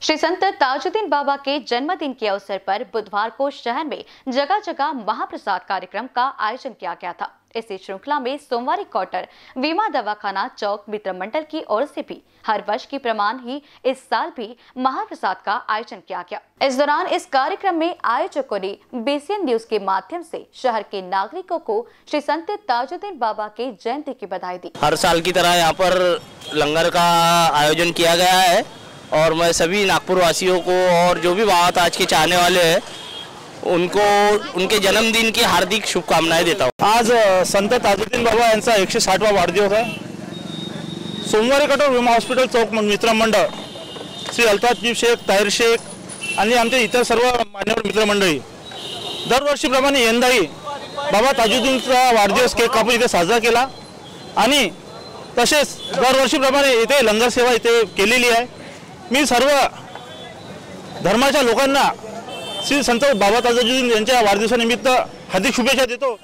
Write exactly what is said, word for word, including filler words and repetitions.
श्री संत ताजुद्दीन बाबा के जन्मदिन के अवसर पर बुधवार को शहर में जगह जगह महाप्रसाद कार्यक्रम का आयोजन किया गया था। इसी श्रृंखला में सोमवारी क्वार्टर वीमा दवाखाना चौक मित्र मंडल की ओर से भी हर वर्ष की प्रमाण ही इस साल भी महाप्रसाद का आयोजन किया गया। इस दौरान इस कार्यक्रम में आयोजकों ने बीसीएन न्यूज के माध्यम से शहर के नागरिकों को श्री संत ताजुद्दीन बाबा के जयंती की बधाई दी। हर साल की तरह यहाँ पर लंगर का आयोजन किया गया है और मैं सभी नागपुर वासियों को और जो भी बाबा ताज के चाहने वाले हैं उनको उनके जन्मदिन की हार्दिक शुभकामनाएं देता हूँ। आज संत ताजुद्दीन बाबा यांचा एकशे साठवा वाढदिवस आहे। सोमवारी कटोर विमा हॉस्पिटल चौक मित्र मंडळ श्री अल्ताफ शेख, ताहिर शेख आणि आमचे इतर सर्व मान्यवर मित्रमंडळी दरवर्षीप्रमाणे यंदाही बाबा ताजुद्दीनचा वाढदिवस केक कापून इथे साजरा केला आणि तसेच दरवर्षीप्रमाणे इथे लंगर सेवा इथे केलेली आहे। मी सर्व धर्माच्या लोकांना श्री संत बाबा ताजुद्दीन यांच्या वाढदिवसानिमित्त हार्दिक शुभेच्छा देतो।